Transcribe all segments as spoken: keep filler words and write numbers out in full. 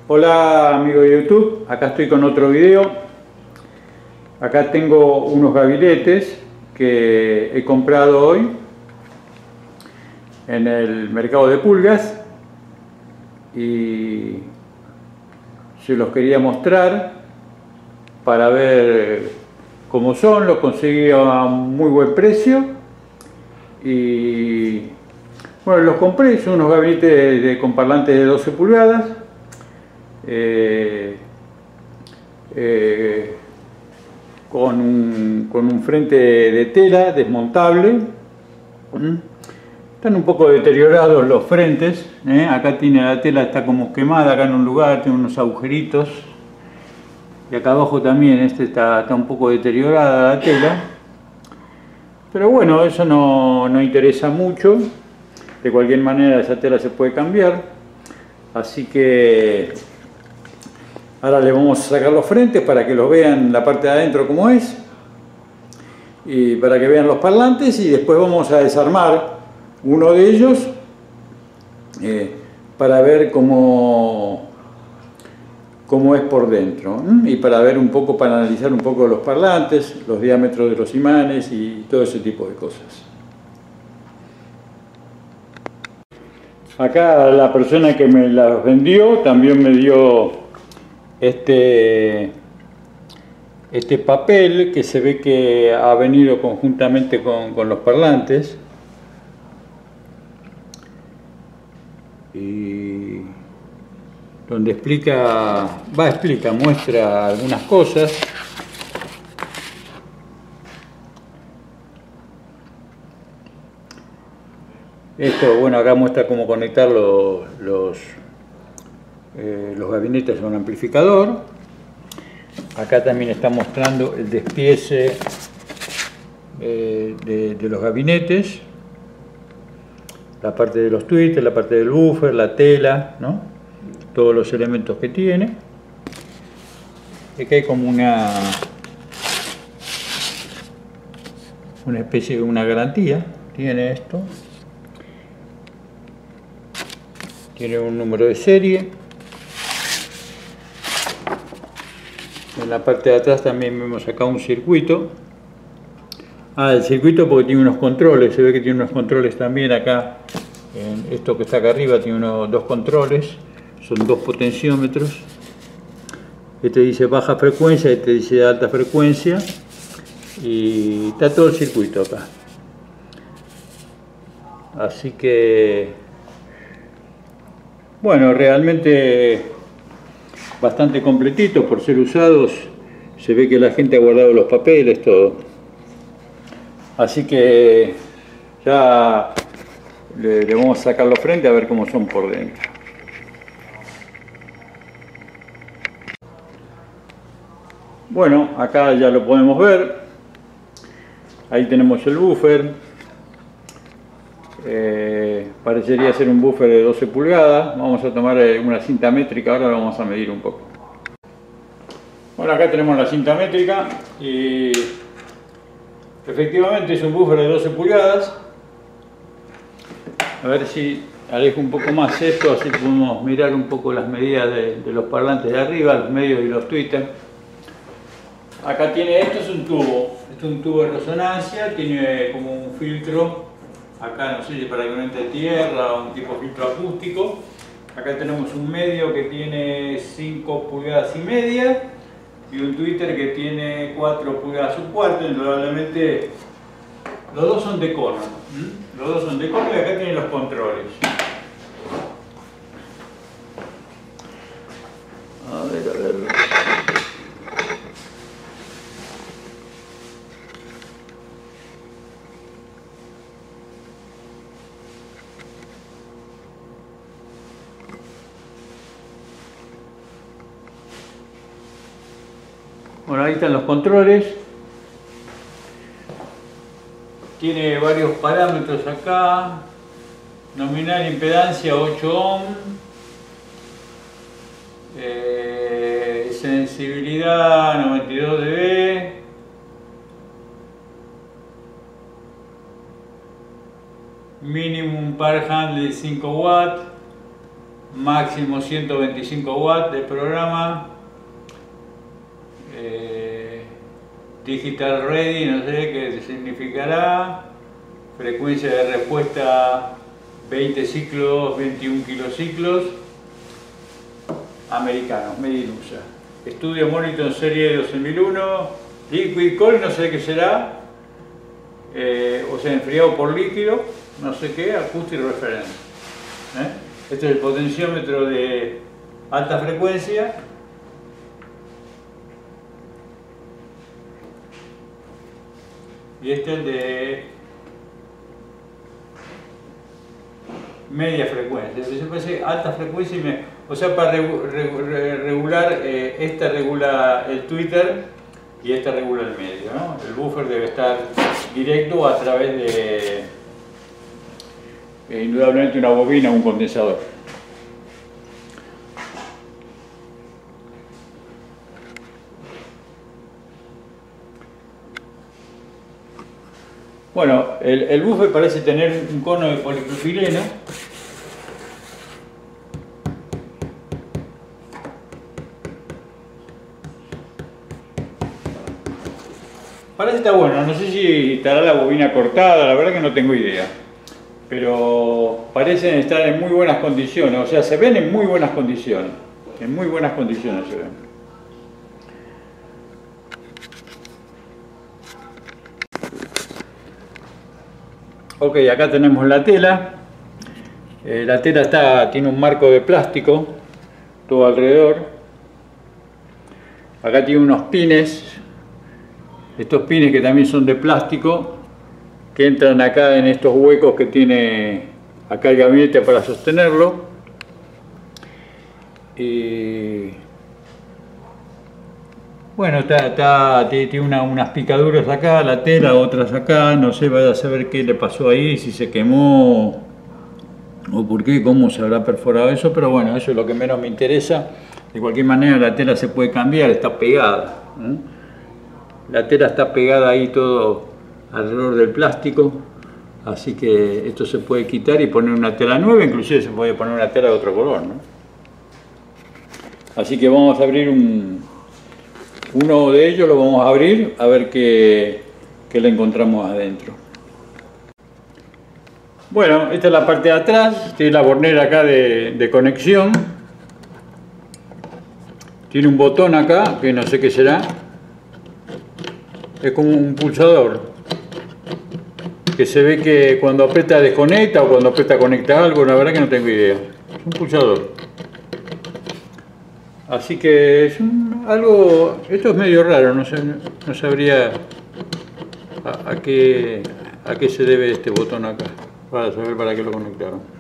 Hola amigos de YouTube, acá estoy con otro video. Acá tengo unos gabinetes que he comprado hoy en el mercado de pulgas y se los quería mostrar para ver cómo son. Los conseguí a muy buen precio y bueno, los compré. Son unos gabinetes de, de, con parlantes de doce pulgadas. Eh, eh, con, un, con un frente de tela desmontable. Están un poco deteriorados los frentes, ¿eh? Acá tiene la tela, está como quemada acá en un lugar, tiene unos agujeritos. Y acá abajo también este está, está un poco deteriorada la tela. Pero bueno, eso no, no interesa mucho. De cualquier manera esa tela se puede cambiar. Así que ahora le vamos a sacar los frentes para que los vean la parte de adentro como es. Y para que vean los parlantes, y después vamos a desarmar uno de ellos eh, para ver cómo, cómo es por dentro. ¿eh? Y para ver un poco, para analizar un poco los parlantes, los diámetros de los imanes y todo ese tipo de cosas. Acá la persona que me las vendió también me dio este, este papel que se ve que ha venido conjuntamente con, con los parlantes. Y donde explica, va, explica, muestra algunas cosas. Esto, bueno, acá muestra cómo conectar los, los, eh, los gabinetes a un amplificador. Acá también está mostrando el despiece eh, de, de los gabinetes, la parte de los tweeters, la parte del buffer, la tela, ¿no? Todos los elementos que tiene. Aquí hay como una, una especie de una garantía, tiene esto. Tiene un número de serie. En la parte de atrás también vemos acá un circuito. Ah, el circuito porque tiene unos controles. Se ve que tiene unos controles también acá. En esto que está acá arriba tiene unos, dos controles. Son dos potenciómetros. Este dice baja frecuencia, este dice alta frecuencia. Y está todo el circuito acá. Así que bueno, realmente bastante completito por ser usados. Se ve que la gente ha guardado los papeles, todo. Así que ya le, le vamos a sacar los frentes a ver cómo son por dentro. Bueno, acá ya lo podemos ver. Ahí tenemos el buffer. Eh, parecería ser un buffer de doce pulgadas. Vamos a tomar una cinta métrica, ahora lo vamos a medir un poco. Bueno, acá tenemos la cinta métrica y efectivamente es un buffer de doce pulgadas. A ver si alejo un poco más esto, así podemos mirar un poco las medidas de, de los parlantes de arriba, los medios y los tweeters. Acá tiene, esto es un tubo, esto es un tubo de resonancia, tiene como un filtro. Acá no sé si para que no entre tierra o un tipo de filtro acústico. Acá tenemos un medio que tiene cinco pulgadas y media y un tweeter que tiene cuatro pulgadas un cuarto. Indudablemente los dos son de cono. ¿Mm? Los dos son de cono y acá tienen los controles. A ver, a ver. Bueno, ahí están los controles. Tiene varios parámetros acá. Nominal impedancia ocho ohm. Eh, sensibilidad noventa y dos decibelios. Minimum par handle de cinco watts. máximo ciento veinticinco watts de programa, eh, digital ready, no sé qué significará, frecuencia de respuesta veinte ciclos, veintiún kilociclos, americanos, Made in U S A. Estudio Monitor serie doce mil uno, Liquid Coil, no sé qué será, eh, o sea, enfriado por líquido, no sé qué, Acoustic Reference. ¿eh? Este es el potenciómetro de alta frecuencia. Y este es el de media frecuencia. Se puede alta frecuencia y media. O sea, para regular, eh, esta regula el Twitter y esta regula el medio, ¿no? El buffer debe estar directo a través de, eh, indudablemente, una bobina o un condensador. Bueno, el, el buffer parece tener un cono de polipropileno. Parece que está bueno, no sé si estará la bobina cortada, la verdad que no tengo idea. Pero parecen estar en muy buenas condiciones, o sea, se ven en muy buenas condiciones. En muy buenas condiciones se ven. Ok, acá tenemos la tela. Eh, la tela está, tiene un marco de plástico todo alrededor. Acá tiene unos pines. Estos pines que también son de plástico, que entran acá en estos huecos que tiene acá el gabinete para sostenerlo. Y bueno, está, está, tiene una, unas picaduras acá, la tela, otras acá, no sé, vaya a saber qué le pasó ahí, si se quemó o por qué, cómo se habrá perforado eso, pero bueno, eso es lo que menos me interesa. De cualquier manera la tela se puede cambiar, está pegada, ¿eh? La tela está pegada ahí todo alrededor del plástico, así que esto se puede quitar y poner una tela nueva, inclusive se puede poner una tela de otro color, ¿no? Así que vamos a abrir un, uno de ellos, lo vamos a abrir a ver qué, qué le encontramos adentro. Bueno, esta es la parte de atrás, tiene la bornera acá de, de conexión, tiene un botón acá que no sé qué será. Es como un pulsador que se ve que cuando aprieta desconecta o cuando aprieta conecta algo, la verdad que no tengo idea. Es un pulsador. Así que es un, algo, esto es medio raro, no, sé, no sabría a, a, qué, a qué se debe este botón acá, para saber para qué lo conectaron.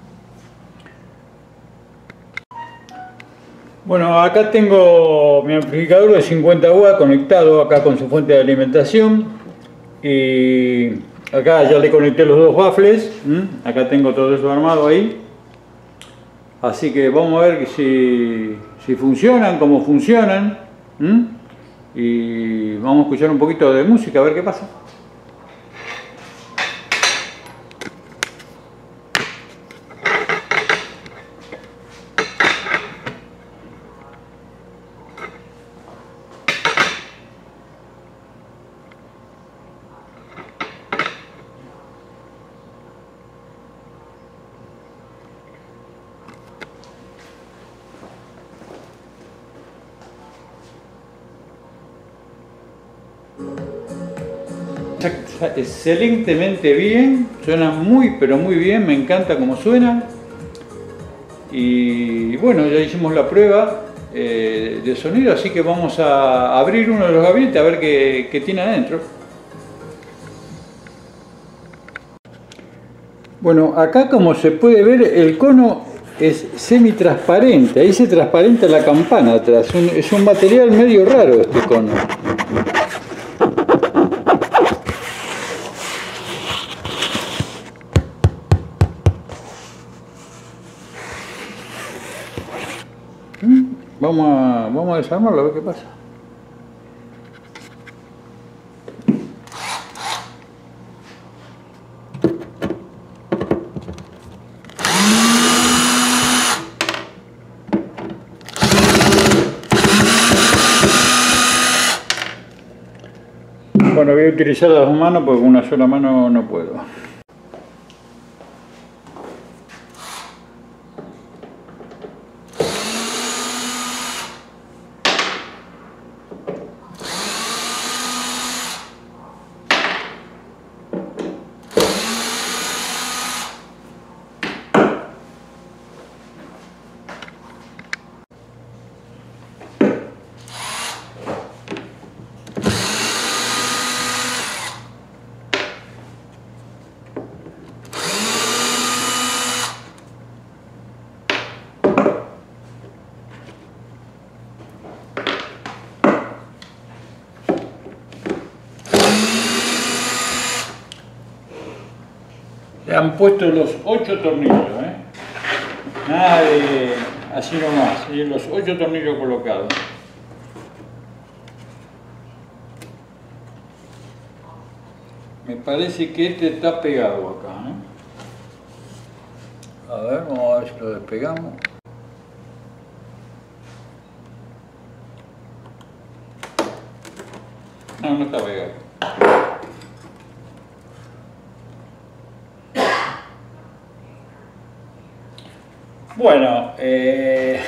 Bueno, acá tengo mi amplificador de cincuenta watts conectado acá con su fuente de alimentación y acá ya le conecté los dos baffles, ¿m? Acá tengo todo eso armado ahí, así que vamos a ver si, si funcionan, cómo funcionan, ¿m? Y vamos a escuchar un poquito de música a ver qué pasa. Excelentemente bien, suena muy pero muy bien, me encanta cómo suena. Y bueno, ya hicimos la prueba eh, de sonido, así que vamos a abrir uno de los gabinetes a ver qué, qué tiene adentro. Bueno, acá como se puede ver el cono es semi-transparente, ahí se transparenta la campana atrás, un, es un material medio raro este cono. Vamos a, vamos a desarmarlo a ver qué pasa. Bueno, voy a utilizar las dos manos porque con una sola mano no puedo. Le han puesto los ocho tornillos, ¿eh? Nada de así nomás, ¿sí? Los ocho tornillos colocados. Me parece que este está pegado acá, ¿eh? A ver, vamos a ver si lo despegamos. No, no está pegado. Bueno, eh,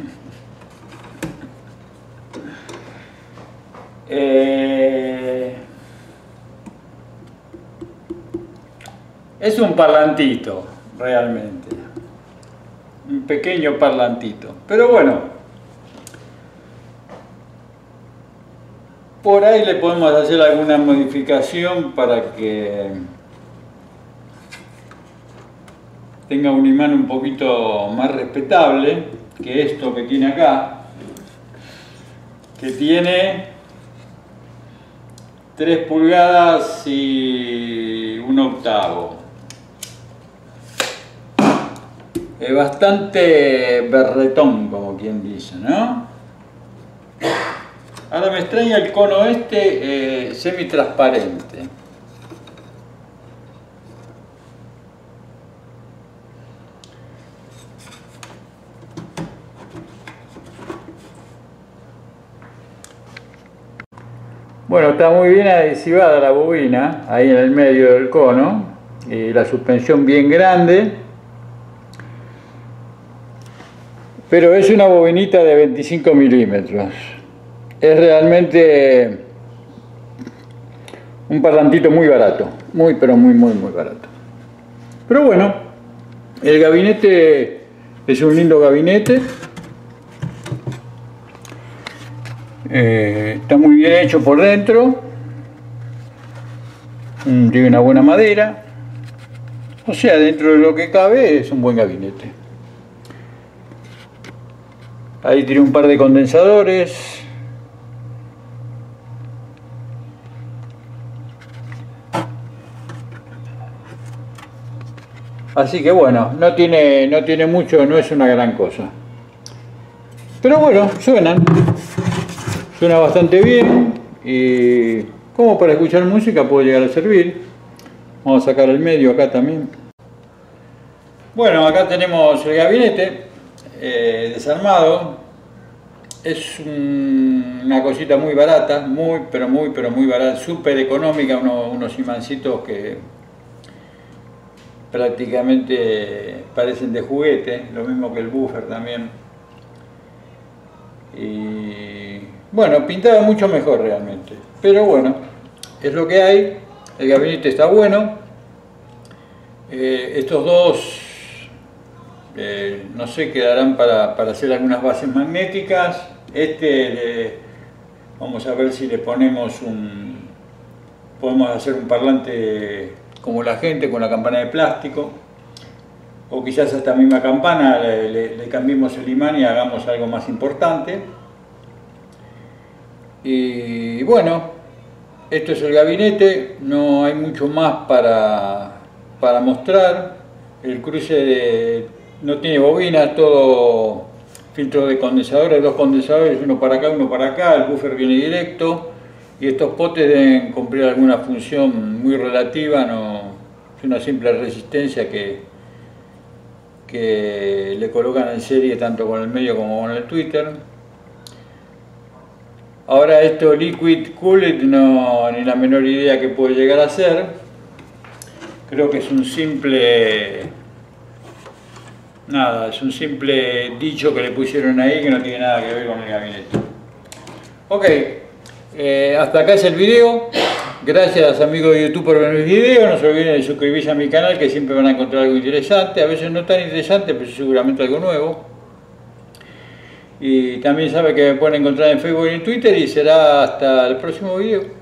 eh, es un parlantito, realmente, un pequeño parlantito, pero bueno, por ahí le podemos hacer alguna modificación para que tenga un imán un poquito más respetable que esto que tiene acá, que tiene tres pulgadas y un octavo. Es bastante berretón, como quien dice, ¿no? Ahora me extraña el cono este eh, semi-transparente. Bueno, está muy bien adhesivada la bobina, ahí en el medio del cono, y la suspensión bien grande, pero es una bobinita de veinticinco milímetros. Es realmente un parlantito muy barato, muy pero muy muy muy barato. Pero bueno, el gabinete es un lindo gabinete. Eh, está muy bien hecho por dentro, mm, tiene una buena madera, o sea, dentro de lo que cabe es un buen gabinete. Ahí tiene un par de condensadores, así que bueno, no tiene, no tiene mucho, no es una gran cosa, pero bueno, suenan. Suena bastante bien y como para escuchar música puede llegar a servir. Vamos a sacar el medio acá también. Bueno, acá tenemos el gabinete eh, desarmado. Es un, una cosita muy barata, muy pero muy pero muy barata, súper económica, uno, unos imancitos que prácticamente parecen de juguete, lo mismo que el buffer también. Y bueno, pintaba mucho mejor realmente, pero bueno, es lo que hay. El gabinete está bueno. Eh, estos dos, eh, no sé, quedarán para, para hacer algunas bases magnéticas. Este, le, vamos a ver si le ponemos un, podemos hacer un parlante como la gente, con la campana de plástico. O quizás a esta misma campana le, le, le cambiemos el imán y hagamos algo más importante. Y bueno, esto es el gabinete, no hay mucho más para, para mostrar. El cruce de, no tiene bobinas, todo filtro de condensadores, dos condensadores, uno para acá, uno para acá, el buffer viene directo. Y estos potes deben cumplir alguna función muy relativa, no, es una simple resistencia que, que le colocan en serie tanto con el medio como con el Twitter. Ahora esto Liquid Cooled no ni la menor idea que puede llegar a ser. Creo que es un simple... Nada, es un simple dicho que le pusieron ahí que no tiene nada que ver con el gabinete. Ok, eh, hasta acá es el video. Gracias amigos de YouTube por ver mis videos. No se olviden de suscribirse a mi canal, que siempre van a encontrar algo interesante. A veces no tan interesante, pero seguramente algo nuevo. Y también sabe que me pueden encontrar en Facebook y en Twitter. Y será hasta el próximo video.